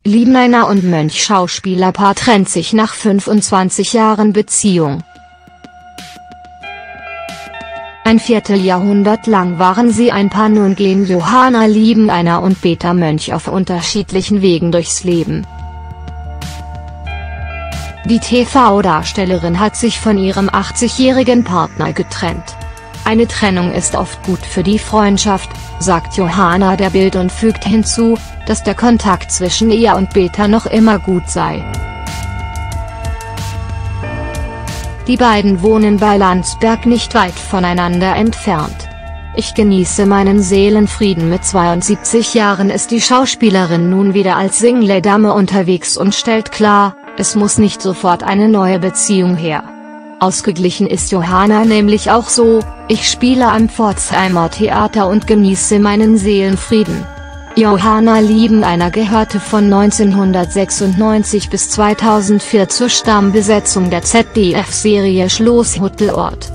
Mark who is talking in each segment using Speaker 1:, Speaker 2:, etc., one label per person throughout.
Speaker 1: Liebeneiner und Mönch-Schauspielerpaar trennt sich nach 25 Jahren Beziehung. Ein Vierteljahrhundert lang waren sie ein Paar, nun gehen Johanna Liebeneiner und Peter Mönch auf unterschiedlichen Wegen durchs Leben. Die TV-Darstellerin hat sich von ihrem 80-jährigen Partner getrennt. Eine Trennung ist oft gut für die Freundschaft, sagt Johanna der Bild und fügt hinzu, dass der Kontakt zwischen ihr und Peter noch immer gut sei. Die beiden wohnen bei Landsberg nicht weit voneinander entfernt. Ich genieße meinen Seelenfrieden. Mit 72 Jahren ist die Schauspielerin nun wieder als Single Dame unterwegs und stellt klar, es muss nicht sofort eine neue Beziehung her. Ausgeglichen ist Johanna nämlich auch so: Ich spiele am Pforzheimer Theater und genieße meinen Seelenfrieden. Johanna Liebeneiner gehörte von 1996 bis 2004 zur Stammbesetzung der ZDF-Serie Schloss Huttelort.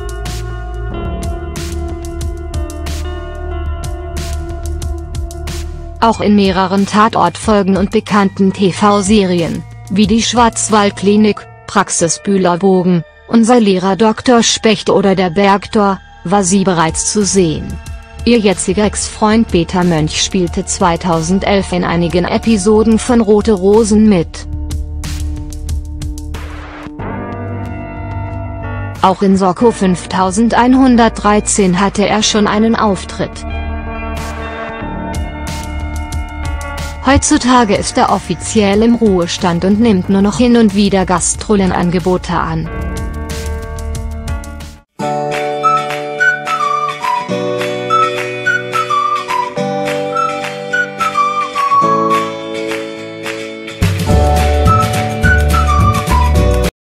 Speaker 1: Auch in mehreren Tatortfolgen und bekannten TV-Serien, wie die Schwarzwaldklinik, Praxis Bühlerbogen, Unser Lehrer Dr. Specht oder Der Bergtor, war sie bereits zu sehen. Ihr jetziger Ex-Freund Peter Mönch spielte 2011 in einigen Episoden von Rote Rosen mit. Auch in Soko 5113 hatte er schon einen Auftritt. Heutzutage ist er offiziell im Ruhestand und nimmt nur noch hin und wieder Gastrollenangebote an.